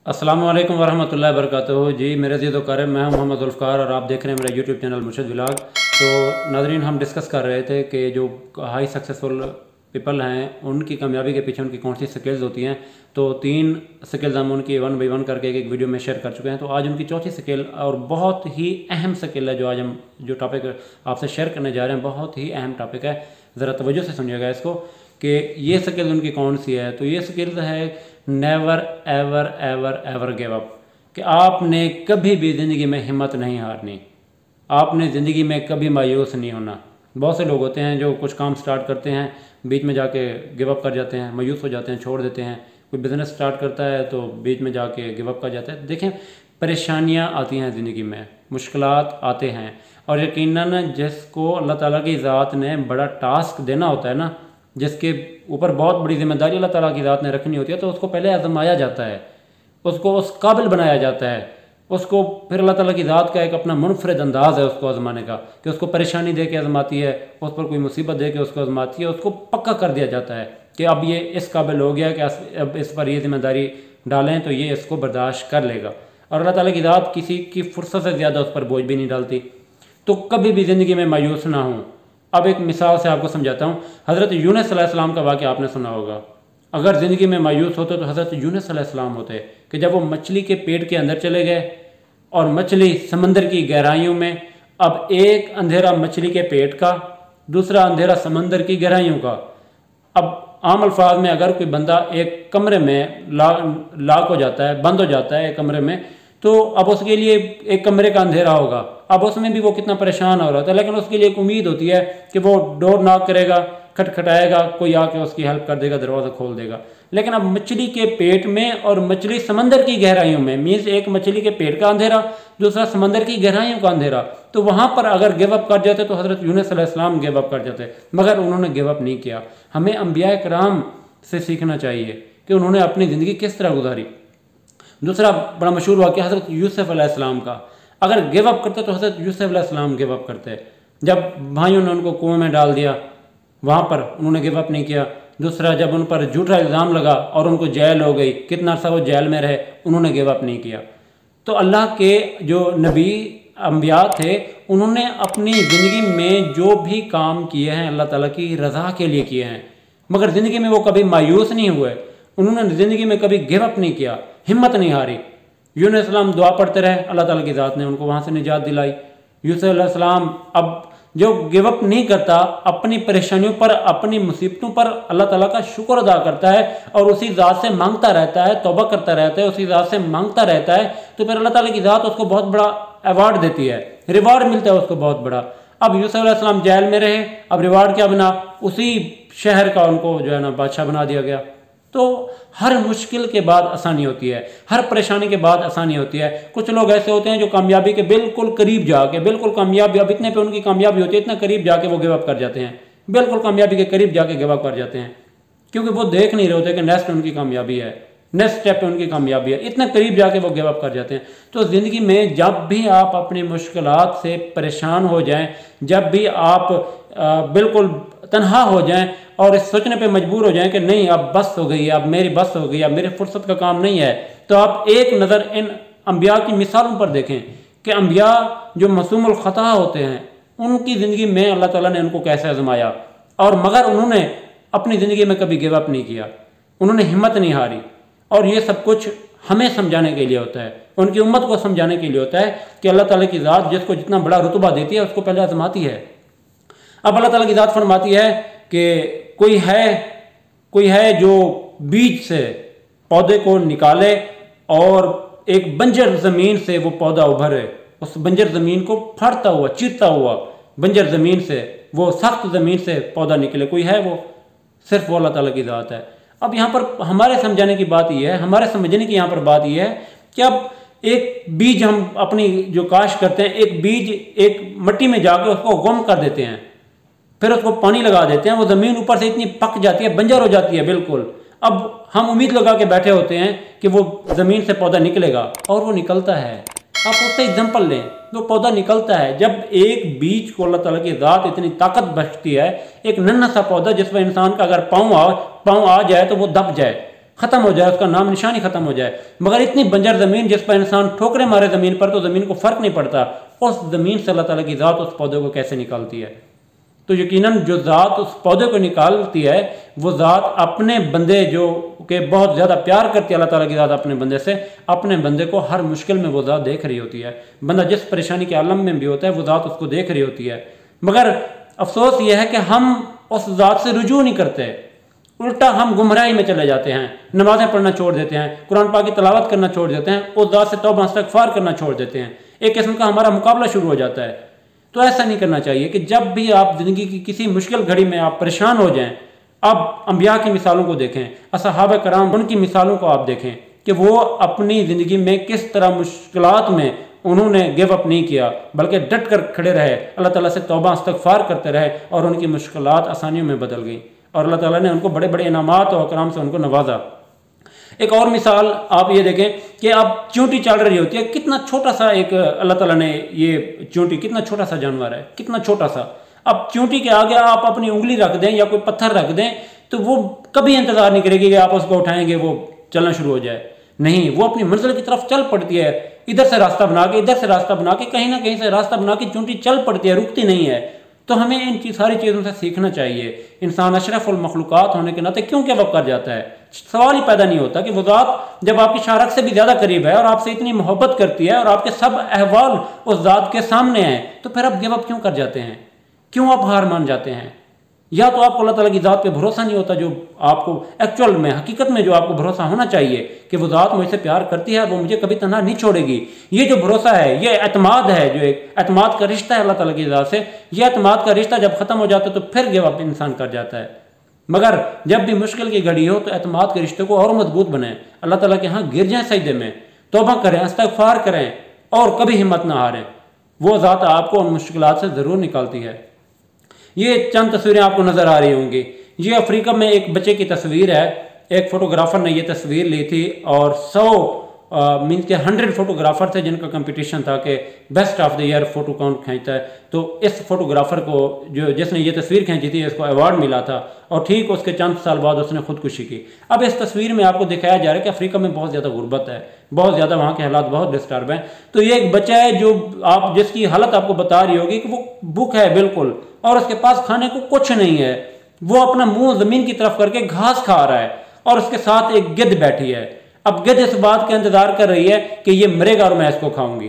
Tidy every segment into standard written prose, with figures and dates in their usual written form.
अस्सलाम वालेकुम वरहमतुल्लाहि वबरकातुहू। जी मेरे अज़ीज़ व क़रीब, मैं हूं मोहम्मद ज़ुल्फ़िकार और आप देख रहे हैं मेरा यूट्यूब चैनल मुर्शिद व्लॉग। तो नाज़रीन, हम डिस्कस कर रहे थे कि जो हाई सक्सेसफुल पीपल हैं उनकी कामयाबी के पीछे उनकी कौन सी स्किल्स होती हैं। तो 3 स्किल्स हम उनकी 1 बाई 1 करके एक वीडियो में शेयर कर चुके हैं। तो आज उनकी चौथी स्किल और बहुत ही अहम स्किल है जो आज हम जो टॉपिक आपसे शेयर करने जा रहे हैं, बहुत ही अहम टॉपिक है। ज़रा तवज्जो से सुनिएगा इसको कि ये स्किल उनकी कौन सी है। तो ये स्किल्स है never ever ever ever give up, कि आपने कभी भी ज़िंदगी में हिम्मत नहीं हारनी, आपने ज़िंदगी में कभी मायूस नहीं होना। बहुत से लोग होते हैं जो कुछ काम स्टार्ट करते हैं, बीच में जाके गिव अप कर जाते हैं, मायूस हो जाते हैं, छोड़ देते हैं। कोई बिज़नेस स्टार्ट करता है तो बीच में जाके गिव अप कर जाता है। देखें, परेशानियां आती हैं ज़िंदगी में, मुश्किलात आते हैं, और यकीनन जिसको अल्लाह ताला की ज़ात ने बड़ा टास्क देना होता है ना, जिसके ऊपर बहुत बड़ी जिम्मेदारी अल्लाह ताला की ज़ात ने रखनी होती है, तो उसको पहले आजमाया जाता है, उसको उस काबिल बनाया जाता है। उसको फिर अल्लाह ताला की ज़ात का एक अपना मुनफरद अंदाज़ है उसको आजमाने का, कि उसको परेशानी दे के आजमाती है, उस पर कोई मुसीबत दे के उसको आजमाती है, उसको पक्का कर दिया जाता है कि अब ये इस काबिल हो गया कि अब इस पर ये जिम्मेदारी डालें तो ये इसको बर्दाश्त कर लेगा। और अल्लाह ताला की ज़ात किसी की फुर्सत से ज़्यादा उस पर बोझ भी नहीं डालती। तो कभी भी ज़िंदगी में मायूस ना हो। अब एक मिसाल से आपको समझाता हूँ। हज़रत यूनुस अलैहिस्सलाम का वाक़या आपने सुना होगा। अगर ज़िंदगी में मायूस होते तो हज़रत यूनुस अलैहिस्सलाम होते, कि जब वो मछली के पेट के अंदर चले गए और मछली समंदर की गहराइयों में, अब एक अंधेरा मछली के पेट का, दूसरा अंधेरा समंदर की गहराइयों का। अब आम अल्फाज में अगर कोई बंदा एक कमरे में लाक हो जाता है, बंद हो जाता है एक कमरे में, तो अब उसके लिए एक कमरे का अंधेरा होगा। अब उसमें भी वो कितना परेशान हो रहा था, लेकिन उसके लिए एक उम्मीद होती है कि वो डोर नॉक करेगा, खटखटाएगा, कोई आके उसकी हेल्प कर देगा, दरवाज़ा खोल देगा। लेकिन अब मछली के पेट में और मछली समंदर की गहराइयों में, मीन्स एक मछली के पेट का अंधेरा, दूसरा समंदर की गहराइयों का अंधेरा, तो वहाँ पर अगर गिव अप कर जाते तो हज़रत यूनुस अलैहिस्सलाम गिव अप कर जाते, मगर उन्होंने गिव अप नहीं किया। हमें अंबिया कराम से सीखना चाहिए कि उन्होंने अपनी ज़िंदगी किस तरह गुजारी। दूसरा बड़ा मशहूर वाक़या हज़रत यूसुफ अलैहिस्सलाम का। अगर गिव अप करते तो हज़रत यूसुफ अलैहिस्सलाम गिव अप करते। जब भाइयों ने उनको कुएं में डाल दिया, वहाँ पर उन्होंने गिव अप नहीं किया। दूसरा, जब उन पर झूठा इल्ज़ाम लगा और उनको जेल हो गई, कितना अर्सा वो जेल में रहे, उन्होंने गिव अप नहीं किया। तो अल्लाह के जो नबी अंबिया थे, उन्होंने अपनी ज़िंदगी में जो भी काम किए हैं अल्लाह ताला की रज़ा के लिए किए हैं, मगर ज़िंदगी में वो कभी मायूस नहीं हुए। उन्होंने ज़िंदगी में कभी गिव अप नहीं किया, हिम्मत नहीं हारी। यूनुस अलैहिस्सलाम दुआ पढ़ते रहे, अल्लाह ताला की ज़ात ने उनको वहाँ से निजात दिलाई। यूसुफ अलैहिस्सलाम अब जो गिव अप नहीं करता, अपनी परेशानियों पर, अपनी मुसीबतों पर अल्लाह ताला का शुक्र अदा करता है और उसी ज़ात से मांगता रहता है, तौबा करता रहता है, उसी ज़ात से मांगता रहता है, तो फिर अल्लाह ताला की ज़ात उसको बहुत बड़ा अवार्ड देती है, रिवार्ड मिलता है उसको बहुत बड़ा। अब यूसुफ अलैहिस्सलाम जेल में रहे, अब रिवार्ड क्या बना, उसी शहर का उनको जो है ना बादशाह बना दिया गया। तो हर मुश्किल के बाद आसानी होती है, हर परेशानी के बाद आसानी होती है। कुछ लोग ऐसे होते हैं जो कामयाबी के बिल्कुल करीब जाके, बिल्कुल कामयाबी, अब इतने पे उनकी कामयाबी होती है, इतना करीब जाके वो गिव अप कर जाते हैं, बिल्कुल कामयाबी के करीब जाके गिव अप कर जाते हैं, क्योंकि वो देख नहीं रहे होते कि नेक्स्ट उनकी कामयाबी है, नेक्स्ट स्टेप पे उनकी कामयाबी है, इतना करीब जाके वो गिव अप कर जाते हैं। तो ज़िंदगी में जब भी आप अपनी मुश्किलात से परेशान हो जाएं, जब भी आप बिल्कुल तन्हा हो जाएं और इस सोचने पे मजबूर हो जाएं कि नहीं अब बस हो गई, अब मेरी बस हो गई, अब मेरे फुर्सत का काम नहीं है, तो आप एक नज़र इन अंबिया की मिसालों पर देखें कि अंबिया जो मासूमुल खता होते हैं, उनकी ज़िंदगी में अल्लाह ताला ने उनको कैसे आजमाया, और मगर उन्होंने अपनी ज़िंदगी में कभी गिव अप नहीं किया, उन्होंने हिम्मत नहीं हारी। और ये सब कुछ हमें समझाने के लिए होता है, उनकी उम्मत को समझाने के लिए होता है कि अल्लाह ताला की ज़ात जिसको जितना बड़ा रुतबा देती है उसको पहले आजमाती है। अब अल्लाह ताला की ज़ात फरमाती है कि कोई है जो बीज से पौधे को निकाले और एक बंजर ज़मीन से वो पौधा उभरे, उस बंजर ज़मीन को फाड़ता हुआ, चीरता हुआ, बंजर ज़मीन से, वो सख्त ज़मीन से पौधा निकले, कोई है वो, सिर्फ वो अल्लाह ताला की ज़ात है। अब यहाँ पर हमारे समझाने की बात यह है, हमारे समझने की यहाँ पर बात यह है कि अब एक बीज हम अपनी जो काश करते हैं, एक बीज एक मिट्टी में जाके उसको गुम कर देते हैं, फिर उसको पानी लगा देते हैं, वो ज़मीन ऊपर से इतनी पक जाती है, बंजर हो जाती है बिल्कुल। अब हम उम्मीद लगा के बैठे होते हैं कि वो ज़मीन से पौधा निकलेगा, और वो निकलता है। आप उससे एग्जाम्पल लें, वो पौधा निकलता है। जब एक बीज को अल्लाह ताला की ज़ात इतनी ताकत बख्शती है, एक नन्हा सा पौधा जिस पर इंसान का अगर पाँव आ जाए तो वो दब जाए, ख़त्म हो जाए, उसका नाम निशानी ख़त्म हो जाए। मगर इतनी बंजर ज़मीन जिस पर इंसान ठोकरे मारे ज़मीन पर तो ज़मीन को फ़र्क नहीं पड़ता, उस ज़मीन से अल्लाह ताला की ज़ात उस पौधे को कैसे निकालती है। तो यकीनन जो ज़ात उस पौधे को निकालती है वो ज़ात अपने बंदे जो के बहुत ज़्यादा प्यार करती है, अल्लाह ताला की ज़ात अपने बंदे से, अपने बंदे को हर मुश्किल में वो ज़ात देख रही होती है। बंदा जिस परेशानी के आलम में भी होता है वो ज़ात उसको देख रही होती है। मगर अफसोस यह है कि हम उस ज़ात से रुजू नहीं करते, उल्टा हम गुमराही में चले जाते हैं, नमाज़ें पढ़ना छोड़ देते हैं, कुरान पाक की तलावत करना छोड़ देते हैं, उस ज़ात से तौबा इस्तग़फ़ार करना छोड़ देते हैं। एक किस्म का हमारा मुकाबला शुरू हो जाता है। तो ऐसा नहीं करना चाहिए कि जब भी आप ज़िंदगी की किसी मुश्किल घड़ी में आप परेशान हो जाएं, आप अंबिया की मिसालों को देखें, असहाबा कराम उनकी मिसालों को आप देखें कि वो अपनी ज़िंदगी में किस तरह मुश्किलात में उन्होंने गिव अप नहीं किया, बल्कि डट कर खड़े रहे, अल्लाह ताला से तौबा इस्तग़फ़ार करते रहे और उनकी मुश्किलात आसानियों में बदल गई और अल्लाह ताला ने उनको बड़े बड़े इनामात और कराम से उनको नवाजा। एक और मिसाल आप ये देखें कि अब चींटी चल रही होती है, कितना छोटा सा एक अल्लाह ताला ने ये चींटी, कितना छोटा सा जानवर है, कितना छोटा सा। अब चींटी के आगे आप अपनी उंगली रख दें या कोई पत्थर रख दें तो वो कभी इंतजार नहीं करेगी कि आप उसको उठाएंगे वो चलना शुरू हो जाए। नहीं, वो अपनी मंजिल की तरफ चल पड़ती है, इधर से रास्ता बना के, इधर से रास्ता बना के, कहीं ना कहीं से रास्ता बना के चींटी चल पड़ती है, रुकती नहीं है। तो हमें इन सारी चीज़ों से सीखना चाहिए। इंसान अशरफुल मखलूक़ात होने के नाते क्यों गिव अप कर जाता है? सवाल ही पैदा नहीं होता कि वो ज़ात जब आपकी शारक से भी ज़्यादा करीब है और आपसे इतनी मोहब्बत करती है और आपके सब अहवाल उस ज़ात के सामने हैं, तो फिर आप गिव अप क्यों कर जाते हैं? क्यों आप हार मान जाते हैं? या तो आपको अल्लाह ताला की ज़ात पे भरोसा नहीं होता, जो आपको एक्चुअल में हकीकत में जो आपको भरोसा होना चाहिए कि वो ज़ात मुझसे प्यार करती है, वो मुझे कभी तन्हा नहीं छोड़ेगी। ये जो भरोसा है, ये एतमाद है, जो एक एतमाद का रिश्ता है अल्लाह ताला की ज़ात से, ये एतमाद का रिश्ता जब ख़त्म हो जाता है तो फिर गिव अप इंसान कर जाता है। मगर जब भी मुश्किल की घड़ी हो तो एतमाद के रिश्ते को और मजबूत बनाएं, अल्लाह ताला के यहाँ गिर जाएं सजदे में, तौबा करें, इस्तग़फ़ार करें और कभी हिम्मत ना हारें। वो ज़ात आपको उन मुश्किलात से ज़रूर निकालती है। ये चंद तस्वीरें आपको नज़र आ रही होंगी। ये अफ्रीका में एक बच्चे की तस्वीर है, एक फ़ोटोग्राफ़र ने ये तस्वीर ली थी और 100 के 100 फोटोग्राफ़र थे जिनका कंपटीशन था कि best of the year photo कौन खींचता है। तो इस फोटोग्राफ़र को जिसने ये तस्वीर खींची थी इसको अवार्ड मिला था और ठीक उसके चंद साल बाद उसने खुदकुशी की। अब इस तस्वीर में आपको दिखाया जा रहा है कि अफ्रीका में बहुत ज़्यादा गुर्बत है, बहुत ज़्यादा वहाँ के हालात बहुत डिस्टर्ब हैं। तो ये एक बच्चा है जो आप जिसकी हालत आपको बता रही होगी कि वो भूख है बिल्कुल और उसके पास खाने को कुछ नहीं है। वो अपना मुंह ज़मीन की तरफ करके घास खा रहा है और उसके साथ एक गिद्ध बैठी है। अब गिद्ध इस बात का इंतजार कर रही है कि ये मरेगा और मैं इसको खाऊंगी।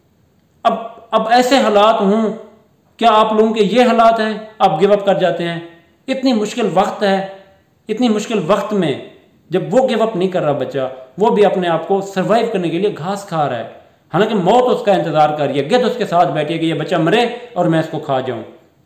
अब ऐसे हालात हों, क्या आप लोगों के ये हालात हैं? आप गिव अप कर जाते हैं। इतनी मुश्किल वक्त है, इतनी मुश्किल वक्त में जब वो गिव अप नहीं कर रहा बच्चा, वो भी अपने आप को सर्वाइव करने के लिए घास खा रहा है, हालांकि मौत उसका इंतजार कर रही है, गिद्ध उसके साथ बैठी है कि ये बच्चा मरे और मैं इसको खा जाऊं।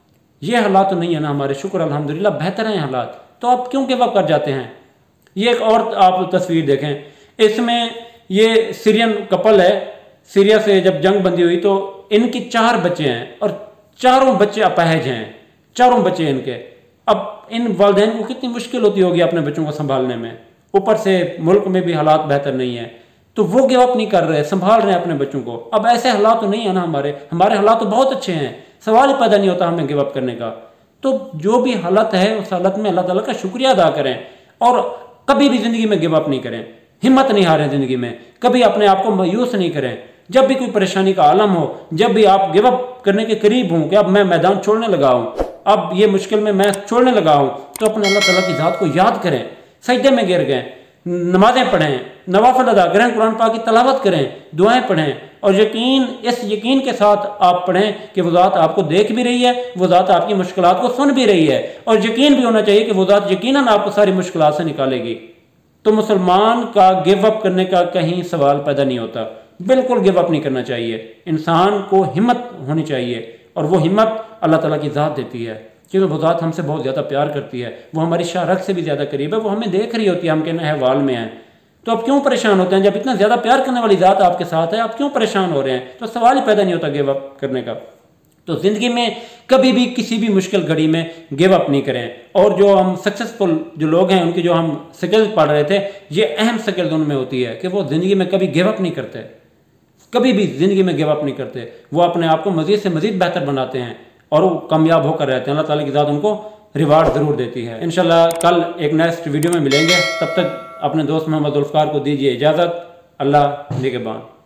ये हालात तो नहीं है ना हमारे, शुक्र अल्हम्दुलिल्लाह बेहतर हैं हालात, तो आप क्यों गिव अप कर जाते हैं? ये एक और आप तस्वीर देखें, इसमें ये सीरियन कपल है, सीरिया से जब जंग बंदी हुई तो इनकी 4 बच्चे हैं और चारों बच्चे अपाहिज हैं, चारों बच्चे इनके। अब इन वालिदैन को कितनी मुश्किल होती होगी अपने बच्चों को संभालने में, ऊपर से मुल्क में भी हालात बेहतर नहीं है, तो वो गिव अप नहीं कर रहे, संभाल रहे हैं अपने बच्चों को। अब ऐसे हालात तो नहीं है ना हमारे हालात तो बहुत अच्छे हैं, सवाल ही पैदा नहीं होता हमें गिव अप करने का। तो जो भी हालत है उस हालत में अल्लाह ताला का शुक्रिया अदा करें और कभी भी ज़िंदगी में गिव अप नहीं करें, हिम्मत नहीं हारें ज़िंदगी में, कभी अपने आप को मायूस नहीं करें। जब भी कोई परेशानी का आलम हो, जब भी आप गिव अप करने के करीब हों कि अब मैं मैदान छोड़ने लगा हूँ, अब ये मुश्किल में मैं छोड़ने लगा हूँ, तो अपने अल्लाह ताला की ज़ात को याद करें, सजदे में गिर गए, नमाजें पढ़ें, नवाफिल अदा करें, कुरान पाक की तलावत करें, दुआएं पढ़ें और इस यकीन के साथ आप पढ़ें कि वो ज़ात आपको देख भी रही है, वो ज़ात आपकी मुश्किलात को सुन भी रही है और यकीन भी होना चाहिए कि वो ज़ात यकीनन आपको सारी मुश्किलात से निकालेगी। तो मुसलमान का गिव अप करने का कहीं सवाल पैदा नहीं होता, बिल्कुल गिव अप नहीं करना चाहिए। इंसान को हिम्मत होनी चाहिए और वो हिम्मत अल्लाह ताला की ज़ात देती है, क्योंकि वो ज़ात हमसे बहुत ज़्यादा प्यार करती है, वो हमारी शारक से भी ज़्यादा करीब है, वो हमें देख रही होती है हम किन अहवाल में हैं। तो आप क्यों परेशान होते हैं? जब इतना ज़्यादा प्यार करने वाली ज़ात आपके साथ है, आप क्यों परेशान हो रहे हैं? तो सवाल ही पैदा नहीं होता गिव अप करने का। तो ज़िंदगी में कभी भी किसी भी मुश्किल घड़ी में गिव अप नहीं करें। और जो हम सक्सेसफुल जो लोग हैं, उनकी जो हम स्किल्स पढ़ रहे थे, ये अहम स्किल्स उनमें होती है कि वो ज़िंदगी में कभी गिव अप नहीं करते, कभी भी ज़िंदगी में गिव अप नहीं करते। वो अपने आप को मज़ीद से मज़ीद बेहतर बनाते हैं और वो कामयाब होकर रहते हैं। अल्लाह ताला की ज़ात उनको रिवार्ड ज़रूर देती है। इंशाल्लाह कल एक नेक्स्ट वीडियो में मिलेंगे, तब तक अपने दोस्त मोहम्मद जुल्फ़िकार को दीजिए इजाज़त। अल्लाह निगहबान।